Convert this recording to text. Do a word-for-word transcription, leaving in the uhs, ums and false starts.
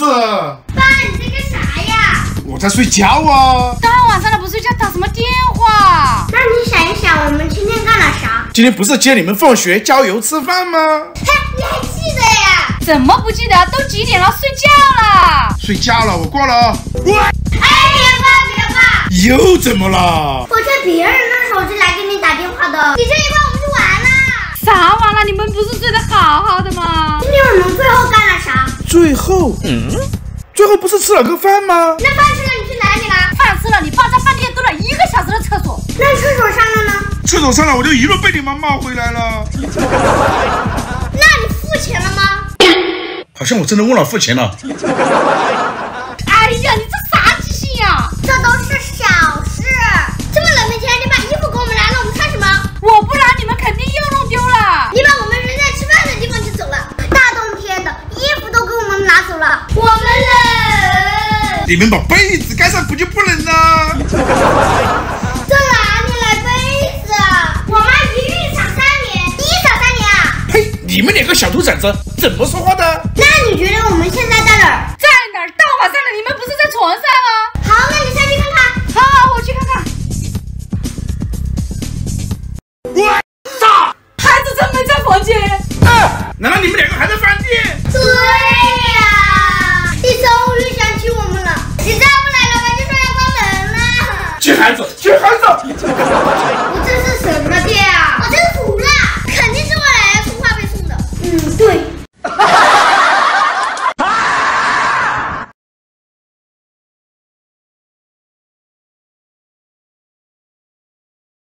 爸，你在干啥呀？ 我在睡觉啊。 大晚上的不睡觉打什么电话？ 那你想一想，我们今天干了啥？ 今天不是接你们放学郊游吃饭吗？ 嘿，你还记得呀？ 怎么不记得？都几点了？睡觉了。 睡觉了，我挂了啊。喂！ 哎，别挂别挂！ 又怎么了？ 我借别人的手机来给你打电话的，你这一挂我们就完了。 啥完了？你们不是睡得好好的吗？ 今天我们最后干了啥？ 最后，嗯，最后不是吃了个饭吗？ 那饭吃了你去哪里了？ 饭吃了，你爸在饭店蹲了一个小时的厕所。 那厕所上了呢？ 厕所上了，我就一路被你妈骂回来了。 那你付钱了吗？ 好像我真的忘了付钱了。 哎呀，你这啥记性呀？ 这都是小事。这么冷的天，你把衣服给我们拿了，我们穿什么？ 我不拿，你们肯定又弄丢了。 你把我们扔在吃饭的地方就走了。大冬天的，衣服都给我们拿走了，我们冷。 你们把被子盖上不就不冷了？ 这哪里来被子？我妈一孕产三年，你产三年啊？ 嘿，你们两个小兔崽子怎么说话的？ 那你觉得我们现在在哪儿？ 在哪儿？大晚上的，你们不是在床上吗？ 好，那